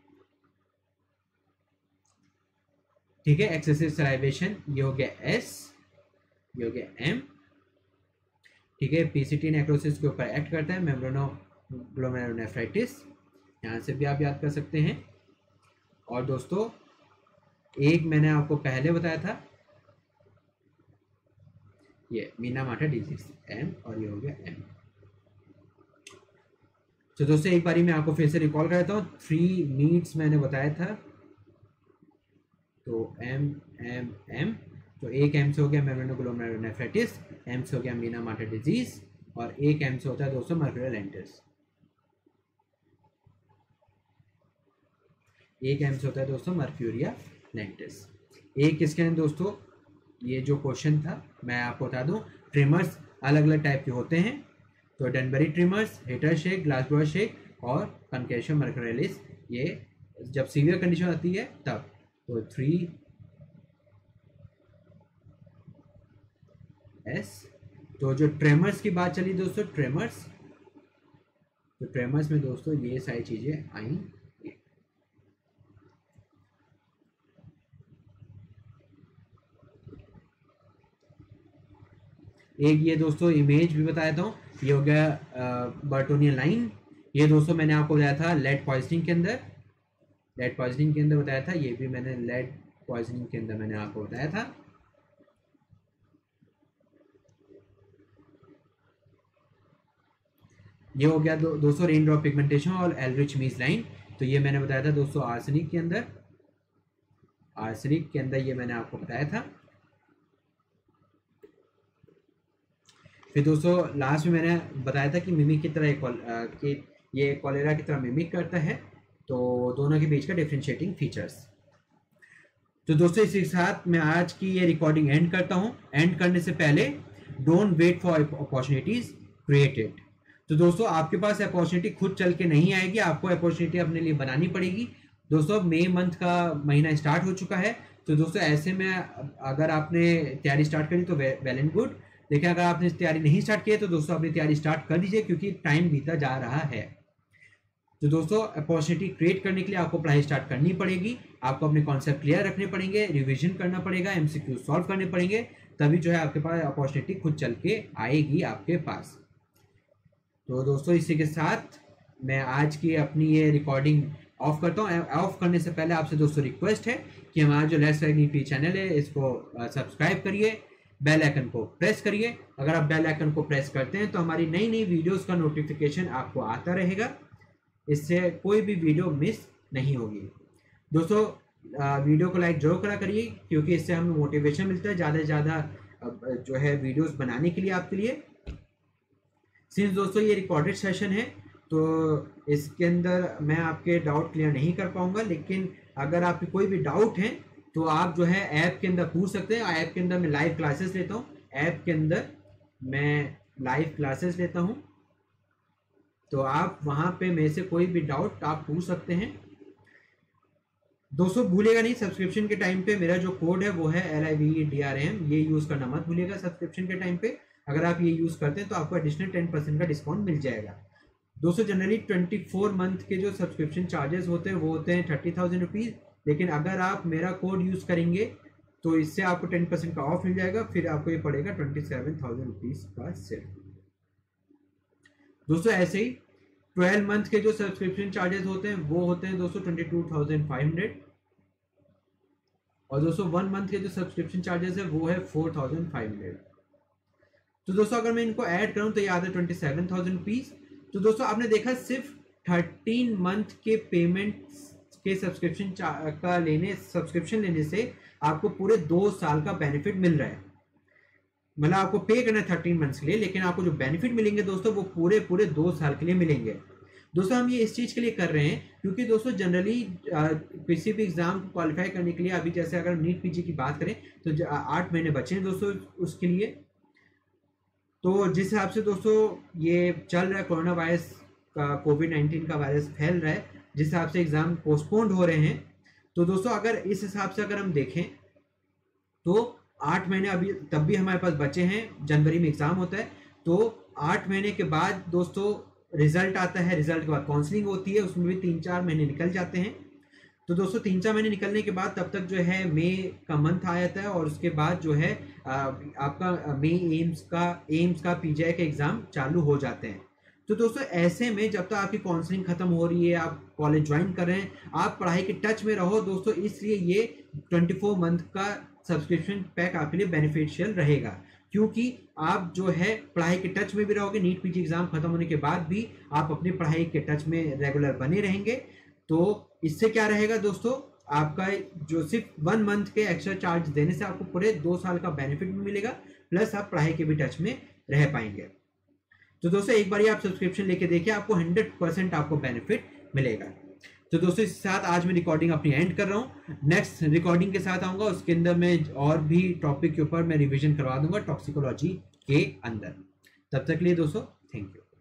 ठीक है, एक्सेसिव सलाइवेशन। ये हो गया एस, ये हो गया एम, ठीक है। पीसीटी नेक्रोसिस के ऊपर एक्ट करता है, मेम्ब्रेनो ग्लोमेरुलोनेफ्राइटिस, यहाँ से भी आप याद कर सकते हैं। और दोस्तों एक मैंने आपको पहले बताया था, ये मीना मार्टा डिजीज, एम, और ये हो गया एम। तो दोस्तों एक बारी मैं आपको फिर से रिकॉल करता हूँ। थ्री मीट्स मैंने बताया था, तो एम एम एम, तो एक एम से हो गया मेम्ब्रेनोग्लोमेरुलोनेफ्राइटिस, एम से हो गया मीना मार्टर डिजीज, और एक एम से होता है दोस्तों मर्क्यूरिया लेंटिस। एक एम से होता है दोस्तों मर्क्यूरिया लेंटिस। एक किसके हैं दोस्तों, ये जो क्वेश्चन था मैं आपको बता दूं, ट्रिमर्स अलग अलग टाइप के होते हैं, तो Danbury tremors, hatter shake, glassblower shake और कनकेशिया मर्क्यूरियलिस, ये जब सीवियर कंडीशन आती है तब। तो थ्री एस। तो जो ट्रेमर्स की बात चली दोस्तों, ट्रेमर्स, तो ट्रेमर्स में दोस्तों ये सारी चीजें आई। एक ये दोस्तों इमेज भी बताया था, ये हो गया बर्टोनियन लाइन, ये दोस्तों मैंने आपको बताया था लेड पॉइजनिंग के अंदर, लेड पॉइजनिंग के अंदर बताया था, ये भी मैंने लेड पॉइजनिंग के अंदर मैंने आपको बताया था। ये हो गया दो, दोस्तों रेन ड्रॉप पिगमेंटेशन और एल्रिच मीज लाइन, तो ये मैंने बताया था दोस्तों आर्सेनिक के अंदर, आर्सेनिक के अंदर ये मैंने आपको बताया था। फिर दोस्तों लास्ट में मैंने बताया था कि मिमिक की तरह कि ये कॉलेरा की तरह मिमिक करता है, तो दोनों के बीच का डिफरेंशिएटिंग फीचर्स। तो दोस्तों इसी के साथ मैं आज की ये रिकॉर्डिंग एंड करता हूँ। एंड करने से पहले don't wait for opportunities, create it. तो दोस्तों आपके पास अपॉर्चुनिटी खुद चल के नहीं आएगी, आपको अपॉर्चुनिटी अपने लिए बनानी पड़ेगी। दोस्तों मई मंथ का महीना स्टार्ट हो चुका है, तो दोस्तों ऐसे में अगर आपने तैयारी स्टार्ट करी तो वेल एंड गुड, लेकिन अगर आपने तैयारी नहीं स्टार्ट की तो दोस्तों अपनी तैयारी स्टार्ट कर दीजिए, क्योंकि टाइम बीता जा रहा है। तो दोस्तों अपॉर्चुनिटी क्रिएट करने के लिए आपको पढ़ाई स्टार्ट करनी पड़ेगी, आपको अपने कॉन्सेप्ट क्लियर रखने पड़ेंगे, रिवीजन करना पड़ेगा, एमसीक्यू सॉल्व करने पड़ेंगे, तभी जो है आपके पास अपॉर्चुनिटी खुद चल के आएगी आपके पास। तो दोस्तों इसी के साथ मैं आज की अपनी ये रिकॉर्डिंग ऑफ करता हूँ। ऑफ करने से पहले आपसे दोस्तों रिक्वेस्ट है कि हमारा जो लेट्स लर्न यूट्यूब चैनल है इसको सब्सक्राइब करिए, बेल आइकन को प्रेस करिए। अगर आप बेल आइकन को प्रेस करते हैं तो हमारी नई नई वीडियोस का नोटिफिकेशन आपको आता रहेगा, इससे कोई भी वीडियो मिस नहीं होगी। दोस्तों वीडियो को लाइक जरूर करा करिए, क्योंकि इससे हमें मोटिवेशन मिलता है ज़्यादा से ज़्यादा जो है वीडियोस बनाने के लिए आपके लिए। सिंस दोस्तों ये रिकॉर्डेड सेशन है तो इसके अंदर मैं आपके डाउट क्लियर नहीं कर पाऊंगा, लेकिन अगर आपके कोई भी डाउट है तो आप जो है ऐप के अंदर पूछ सकते हैं। ऐप के अंदर मैं लाइव क्लासेस लेता हूँ, ऐप के अंदर मैं लाइव क्लासेस लेता हूँ, तो आप वहाँ पे मेरे से कोई भी डाउट आप पूछ सकते हैं। दोस्तों भूलिएगा नहीं, सब्सक्रिप्शन के टाइम पे मेरा जो कोड है वो है L I V D R M, ये यूज़ करना मत भूलिएगा। सब्सक्रिप्शन के टाइम पे अगर आप ये यूज़ करते हैं तो आपको एडिशनल टेन परसेंट का डिस्काउंट मिल जाएगा। दोस्तों जनरली ट्वेंटी फोर मंथ के जो सब्सक्रिप्शन चार्जेस होते हैं वो होते हैं थर्टी थाउजेंड रुपीज़, लेकिन अगर आप मेरा कोड यूज़ करेंगे तो इससे आपको टेन परसेंट का ऑफ मिल जाएगा, फिर आपको ये पड़ेगा ट्वेंटी सेवन थाउजेंड रुपीज़ का सिर्फ। दोस्तों ऐसे ही ट्वेल्व मंथ के जो सब्सक्रिप्शन चार्जेस होते हैं वो होते हैं दोस्तों twenty two thousand five hundred, और दोस्तों वन मंथ के जो सब्सक्रिप्शन चार्जेस है वो है फोर थाउजेंड फाइव हंड्रेड। तो दोस्तों अगर मैं इनको ऐड करूं तो ये आता है ट्वेंटी सेवन थाउजेंड रुपीज़। तो दोस्तों आपने देखा सिर्फ थर्टीन मंथ के पेमेंट के सब्सक्रिप्शन का लेने सब्सक्रिप्शन लेने से आपको पूरे दो साल का बेनिफिट मिल रहा है। मतलब आपको पे करना है थर्टीन मंथ्स के लिए, लेकिन आपको जो बेनिफिट मिलेंगे दोस्तों वो पूरे पूरे दो साल के लिए मिलेंगे। दोस्तों हम ये इस चीज़ के लिए कर रहे हैं क्योंकि दोस्तों जनरली किसी भी एग्जाम को क्वालिफाई करने के लिए, अभी जैसे अगर नीट पीजी की बात करें तो आठ महीने बचे हैं दोस्तों उसके लिए। तो जिस हिसाब से दोस्तों ये चल रहा है, कोरोना वायरस का कोविड नाइन्टीन का वायरस फैल रहा है, जिस हिसाब से एग्ज़ाम पोस्टपोन्ड हो रहे हैं, तो दोस्तों अगर इस हिसाब से अगर हम देखें तो आठ महीने अभी तब भी हमारे पास बचे हैं। जनवरी में एग्ज़ाम होता है, तो आठ महीने के बाद दोस्तों रिजल्ट आता है, रिजल्ट के बाद काउंसलिंग होती है, उसमें भी तीन चार महीने निकल जाते हैं। तो दोस्तों तीन चार महीने निकलने के बाद तब तक जो है मई का मंथ आ जाता है, और उसके बाद जो है आपका मई एम्स का एम्स का पीजीआई का एग्ज़ाम चालू हो जाते हैं। तो दोस्तों ऐसे में जब तक आपकी काउंसलिंग खत्म हो रही है, आप कॉलेज ज्वाइन कर रहे हैं, आप पढ़ाई के टच में रहो दोस्तों, इसलिए ये ट्वेंटी फोर मंथ का सब्सक्रिप्शन पैक आपके लिए बेनिफिशियल रहेगा, क्योंकि आप जो है पढ़ाई के टच में भी रहोगे। नीट पीजी एग्जाम खत्म होने के बाद भी आप अपनी पढ़ाई के टच में रेगुलर बने रहेंगे। तो इससे क्या रहेगा दोस्तों, आपका जो सिर्फ वन मंथ के एक्स्ट्रा चार्ज देने से आपको पूरे दो साल का बेनिफिट भी मिलेगा, प्लस आप पढ़ाई के भी टच में रह पाएंगे। तो दोस्तों एक बार आप सब्सक्रिप्शन लेके देखिए, आपको हंड्रेड परसेंट आपको बेनिफिट मिलेगा। तो दोस्तों इस साथ आज मैं रिकॉर्डिंग अपनी एंड कर रहा हूँ। नेक्स्ट रिकॉर्डिंग के साथ आऊंगा, उसके अंदर मैं और भी टॉपिक के ऊपर मैं रिवीजन करवा दूंगा टॉक्सिकोलॉजी के अंदर। तब तक के लिए दोस्तों थैंक यू।